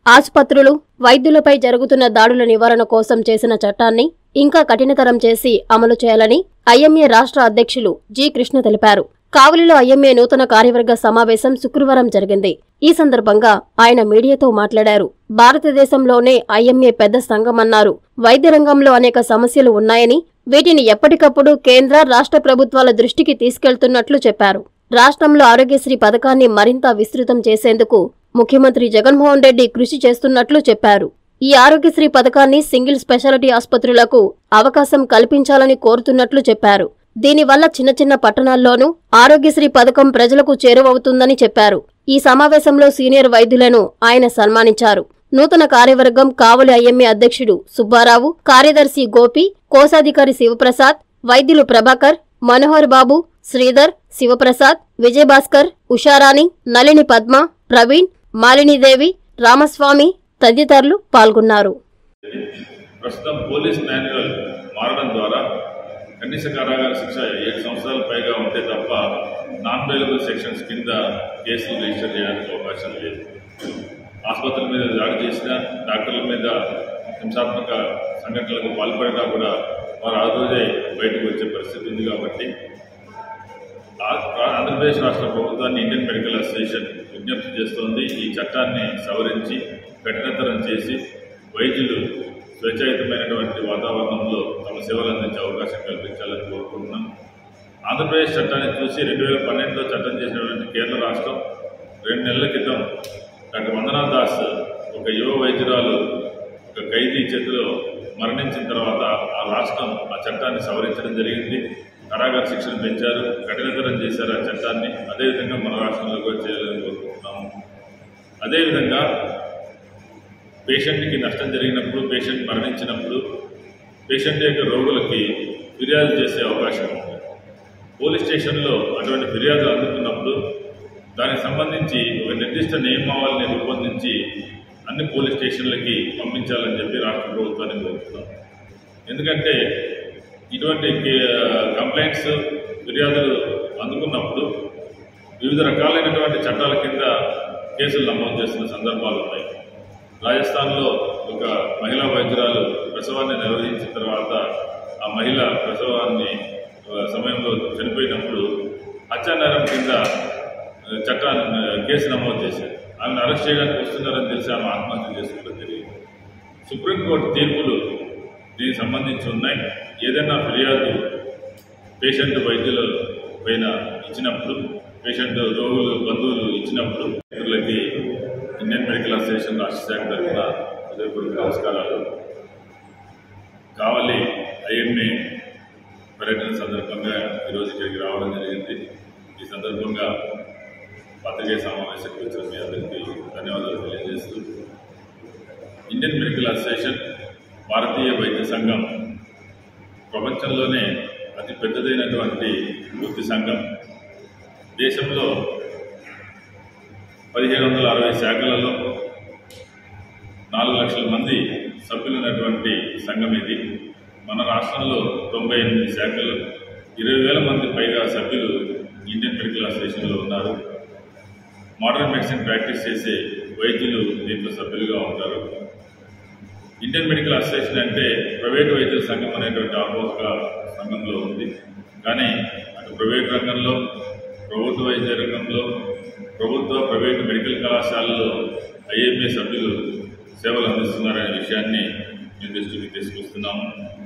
ఆసుపత్రులు, వైద్యులపై జరుగుతున్న దాడుల నివారణ కోసం చేసిన చట్టాన్ని ఇంకా కఠినతరం చేసి అమలు చేయాలని ఐఎంఏ రాష్ట్ర అధ్యక్షులు జి. కృష్ణ తెలిపారు. కావలిలో ఐఎంఏ నూతన కార్యవర్గ సమావేశం శుక్రవారం జరిగింది. ఈ సందర్భంగా ఆయన మీడియాతో మాట్లాడారు. భారతదేశంలోనే ఐఎంఏ పెద్ద సంఘమన్నారు. వైద్య రంగంలో అనేక సమస్యలు ఉన్నాయని, వీటిని ఎప్పటికప్పుడు కేంద్ర, రాష్ట్ర ప్రభుత్వాల దృష్టికి తీసుకెళ్తున్నట్లు చెప్పారు. రాష్ట్రంలో ఆరోగ్యశ్రీ పథకాన్ని మరింత విస్తృతం చేసేందుకు ముఖ్యమంత్రి జగన్మోహన్ రెడ్డి కృషి చేస్తున్నట్లు చెప్పారు. ఈ ఆరోగ్యశ్రీ పథకాన్ని సింగిల్ స్పెషాలిటీ ఆసుపత్రులకు అవకాశం కల్పించాలని కోరుతున్నట్లు చెప్పారు. దీనివల్ల చిన్న చిన్న పట్టణాల్లోనూ ఆరోగ్యశ్రీ పథకం ప్రజలకు చేరువవుతుందని చెప్పారు. ఈ సమావేశంలో సీనియర్ వైద్యులను ఆయన సన్మానించారు. నూతన కార్యవర్గం కావలి ఐఎంఏ అధ్యక్షుడు సుబ్బారావు, కార్యదర్శి గోపి, కోశాధికారి శివప్రసాద్, వైద్యులు ప్రభాకర్, మనోహర్ బాబు, శ్రీధర్, శివప్రసాద్, విజయభాస్కర్, ఉషారాణి, నళిని పద్మ, ప్రవీణ్, మాలినీదేవి, రామస్వామి తదితరులు పాల్గొన్నారు. ప్రస్తుతం పోలీస్ మాన్యువల్ మారడం ద్వారా కనీస కారాగార శిక్ష 7 సంవత్సరాల పైగా ఉంటే తప్ప నాన్ బెయిలబుల్ సెక్షన్స్ కింద కేసులు రిజిస్టర్ చేయడానికి అవకాశం లేదు. ఆసుపత్రుల మీద దాడి చేసిన, డాక్టర్ల మీద హింసాత్మక సంఘటనలకు పాల్పడినా కూడా వారు ఆ రోజే బయటకు వచ్చే పరిస్థితి ఉంది. కాబట్టి ఆంధ్రప్రదేశ్ రాష్ట్ర ప్రభుత్వాన్ని ఇండియన్ మెడికల్ అసోసియేషన్ విజ్ఞప్తి చేస్తోంది. ఈ చట్టాన్ని సవరించి కఠినతరం చేసి వైద్యులు స్వేచ్ఛాయుతమైనటువంటి వాతావరణంలో తమ సేవలు అందించే అవకాశం కల్పించాలని కోరుకుంటున్నాం. ఆంధ్రప్రదేశ్ చట్టాన్ని చూసి 2012లో చట్టం చేసినటువంటి కేరళ రాష్ట్రం 2 నెలల క్రితం డాక్టర్ వందనా దాస్ ఒక యువ వైద్యురాలు ఒక ఖైదీ చేతిలో మరణించిన తర్వాత ఆ రాష్ట్రం ఆ చట్టాన్ని సవరించడం జరిగింది. కారాగార శిక్షను పెంచారు, కఠినతరం చేశారు ఆ చట్టాన్ని. అదేవిధంగా మన రాష్ట్రంలో కూడా చేయాలని కోరుకుంటున్నాము. అదేవిధంగా పేషెంట్కి నష్టం జరిగినప్పుడు, పేషెంట్ మరణించినప్పుడు పేషెంట్ యొక్క రోగులకి ఫిర్యాదు చేసే అవకాశం ఉంది. పోలీస్ స్టేషన్లో అటువంటి ఫిర్యాదులు అందుతున్నప్పుడు దానికి సంబంధించి ఒక నిర్దిష్ట నియమావళిని రూపొందించి అన్ని పోలీస్ స్టేషన్లకి పంపించాలని చెప్పి రాష్ట్ర ప్రభుత్వాన్ని కోరుతున్నాం. ఎందుకంటే ఇటువంటి కంప్లైంట్స్, ఫిర్యాదులు అందుకున్నప్పుడు వివిధ రకాలైనటువంటి చట్టాల కింద కేసులు నమోదు చేస్తున్న సందర్భాలు ఉన్నాయి. రాజస్థాన్లో ఒక మహిళా వైద్యురాలు ప్రసవాన్ని నిర్వహించిన తర్వాత ఆ మహిళ ప్రసవాన్ని సమయంలో చనిపోయినప్పుడు హత్యానేరం కింద కేసు నమోదు చేశారు. ఆమెను అరెస్ట్ చేయడానికి వస్తున్నారని తెలిసి ఆమె ఆత్మహత్య చేసుకోవడం జరిగింది. సుప్రీంకోర్టు తీర్పులు దీనికి సంబంధించి ఉన్నాయి. ఏదైనా ఫిర్యాదు పేషెంట్ వైద్యుల పైన ఇచ్చినప్పుడు, పేషెంట్ రోగులు బంధువులు ఇచ్చినప్పుడు వీళ్ళకి ఇండియన్ మెడికల్ అసోసియేషన్ రాష్ట్ర శాఖ తరఫున హృదయపూర్వక నమస్కారాలు. కావలి ఐఎంఏ పర్యటన సందర్భంగా ఈరోజు ఇక్కడికి రావడం జరిగింది. ఈ సందర్భంగా పత్రికా సమావేశానికి వచ్చిన మీ అందరికీ ధన్యవాదాలు తెలియజేస్తూ, ఇండియన్ మెడికల్ అసోసియేషన్ భారతీయ వైద్య సంఘం ప్రపంచంలోనే అతి పెద్దదైనటువంటి వృత్తి సంఘం. దేశంలో 1760 శాఖలలో 4 లక్షల మంది సభ్యులున్నటువంటి సంఘం ఇది. మన రాష్ట్రంలో 98 శాఖలు, 20,000 మంది పైగా సభ్యులు ఇండియన్ మెడికల్ అసోసియేషన్లో ఉన్నారు. మోడర్న్ మెడిసిన్ ప్రాక్టీస్ చేసే వైద్యులు దీంట్లో సభ్యులుగా ఉంటారు. ఇండియన్ మెడికల్ అసోసియేషన్ అంటే ప్రైవేటు వైద్యుల సంఘం అనేటువంటి ఆపోజిక సంఘంలో ఉంది. కానీ అటు ప్రైవేట్ రంగంలో, ప్రభుత్వ వైద్య రంగంలో, ప్రభుత్వ ప్రైవేటు మెడికల్ కళాశాలలో ఐఎంఏ సభ్యులు సేవలు అందిస్తున్నారనే విషయాన్ని మేము దృష్టికి తీసుకొస్తున్నాము.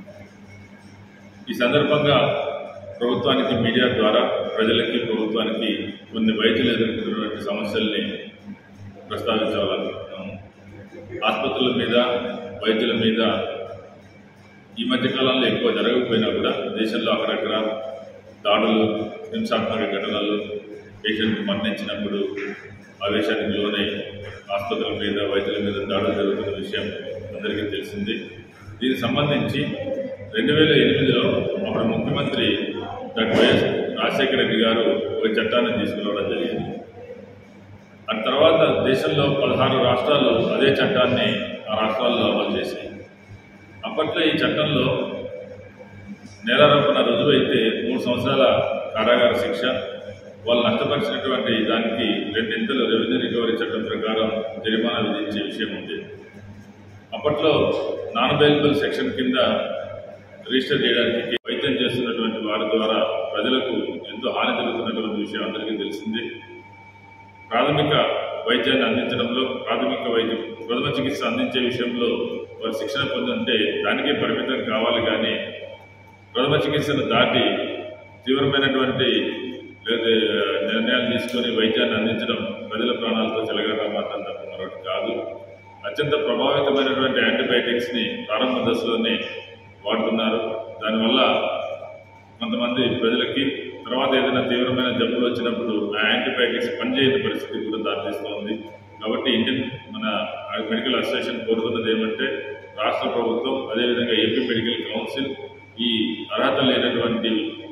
ఈ సందర్భంగా ప్రభుత్వానికి మీడియా ద్వారా ప్రజలకి, ప్రభుత్వానికి కొన్ని వైద్యులు ఎదుర్కొన్నటువంటి సమస్యల్ని ప్రస్తావించాలనుకుంటున్నాము. ఆసుపత్రుల మీద, వైద్యుల మీద ఈ మధ్యకాలంలో ఎక్కువ జరగకపోయినా కూడా దేశంలో అక్కడక్కడ దాడులు, హింసాత్మక ఘటనలు, పేషెంట్ మరణించినప్పుడు ఆవేశానికి లోనై ఆసుపత్రుల మీద, వైద్యుల మీద దాడులు జరుగుతున్న విషయం అందరికీ తెలిసింది. దీనికి సంబంధించి 2008లో అప్పుడు ముఖ్యమంత్రి డాక్టర్ వైఎస్ రాజశేఖర రెడ్డి గారు ఒక చట్టాన్ని తీసుకురావడం జరిగింది. ఆ తర్వాత దేశంలో 16 రాష్ట్రాలు అదే చట్టాన్ని ఆ రాష్ట్రాల్లో అమలు చేశాయి. అప్పట్లో ఈ చట్టంలో నేరారోపణ రుజువైతే 3 సంవత్సరాల కారాగార శిక్ష, వాళ్ళు నష్టపరిచినటువంటి దానికి 2 రెవెన్యూ రికవరీ చట్టం ప్రకారం జరిమానా విధించే విషయం ఉంది. అప్పట్లో నాన్ బెయిలబుల్ సెక్షన్ కింద రిజిస్టర్ చేయడానికి వైద్యం చేస్తున్నటువంటి వారి ద్వారా ప్రజలకు ఎంతో హాని జరుగుతున్నటువంటి విషయం అందరికీ తెలిసిందే. ప్రాథమిక వైద్యాన్ని అందించడంలో ప్రథమ చికిత్స అందించే విషయంలో వారు శిక్షణ పొందుంటే దానికే పరిమితం కావాలి, కానీ ప్రథమ చికిత్సను దాటి తీవ్రమైనటువంటి నిర్ణయాలు తీసుకొని వైద్యాన్ని అందించడం ప్రజల ప్రాణాలతో చెలగాటమాటం తప్ప మరొకటి కాదు. అత్యంత ప్రభావితమైనటువంటి యాంటీబయాటిక్స్ని ప్రారంభ దశలోనే వాడుతున్నారు. దానివల్ల కొంతమంది ప్రజలకి తర్వాత ఏదైనా తీవ్రమైన జబ్బులు వచ్చినప్పుడు ఆ యాంటీబయాటిక్స్ పనిచేయని పరిస్థితి కూడా దారితీస్తోంది. కాబట్టి మన మెడికల్ అసోసియేషన్ కోరుతున్నది ఏమంటే రాష్ట్ర ప్రభుత్వం, అదేవిధంగా ఏపీ మెడికల్ కౌన్సిల్ ఈ అర్హత లేనటువంటి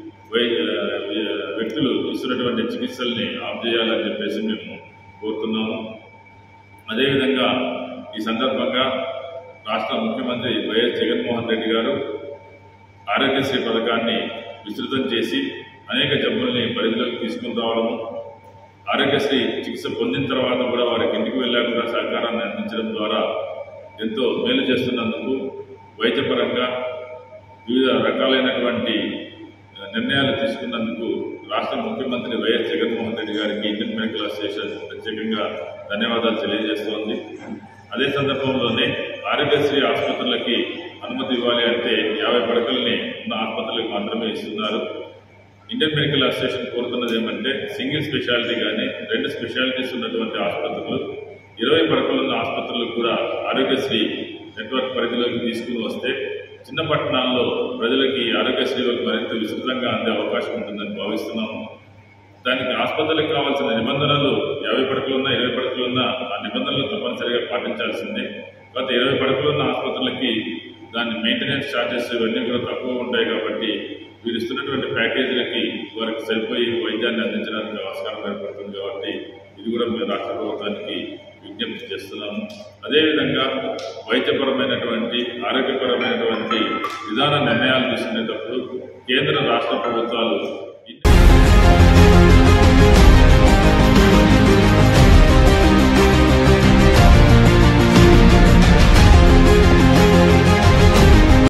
వ్యక్తులు ఇస్తున్నటువంటి చికిత్సల్ని ఆఫ్ చేయాలని చెప్పేసి మేము కోరుతున్నాము. అదేవిధంగా ఈ సందర్భంగా రాష్ట్ర ముఖ్యమంత్రి వైఎస్ జగన్మోహన్ రెడ్డి గారు ఆరోగ్యశ్రీ పథకాన్ని విస్తృతం చేసి అనేక జబ్బుల్ని పరిధిలోకి తీసుకుని రావడము, ఆరోగ్యశ్రీ చికిత్స పొందిన తర్వాత కూడా వారికి ఇంటికి వెళ్ళాక కూడా సహకారాన్ని అందించడం ద్వారా ఎంతో మేలు చేస్తున్నందుకు వైద్యపరంగా వివిధ రకాలైనటువంటి నిర్ణయాలు తీసుకున్నందుకు రాష్ట్ర ముఖ్యమంత్రి వైఎస్ జగన్మోహన్ రెడ్డి గారికి ఇండియన్ మెడికల్ అసోసియేషన్ ప్రత్యేకంగా ధన్యవాదాలు తెలియజేస్తోంది. అదే సందర్భంలోనే ఆరోగ్యశ్రీ ఆసుపత్రులకి అనుమతి ఇవ్వాలి అంటే 50 పడకల్ని ఉన్న ఆసుపత్రులకు మాత్రమే ఇస్తున్నారు. ఇండియన్ మెడికల్ అసోసియేషన్ కోరుతున్నది ఏమంటే సింగిల్ స్పెషాలిటీ కానీ 2 స్పెషాలిటీస్ ఉన్నటువంటి ఆసుపత్రులు 20 పడకలున్న ఆసుపత్రులకు కూడా ఆరోగ్యశ్రీ నెట్వర్క్ పరిధిలోకి తీసుకుని వస్తే చిన్న పట్టణాల్లో ప్రజలకి ఆరోగ్యశ్రీ మరింత విస్తృతంగా అందే అవకాశం ఉంటుందని భావిస్తున్నాము. దానికి ఆసుపత్రులకు కావాల్సిన నిబంధనలు 50 పడకలున్నా 20 పడకలున్నా ఆ నిబంధనలు తప్పనిసరిగా పాటించాల్సిందే. గత 20 పడకలున్న ఆసుపత్రులకి దాని మెయింటెనెన్స్ ఛార్జెస్ ఇవన్నీ కూడా తక్కువ ఉంటాయి. కాబట్టి వీరు ఇస్తున్నటువంటి ప్యాకేజీలకి వారికి సరిపోయి వైద్యాన్ని అందించడానికి ఆస్కారం ఏర్పడుతుంది. కాబట్టి ఇది కూడా మేము రాష్ట్ర ప్రభుత్వానికి విజ్ఞప్తి చేస్తున్నాము. అదేవిధంగా వైద్యపరమైనటువంటి ఆరోగ్యపరమైనటువంటి విధాన నిర్ణయాలు తీసుకునేటప్పుడు కేంద్ర రాష్ట్ర ప్రభుత్వాలు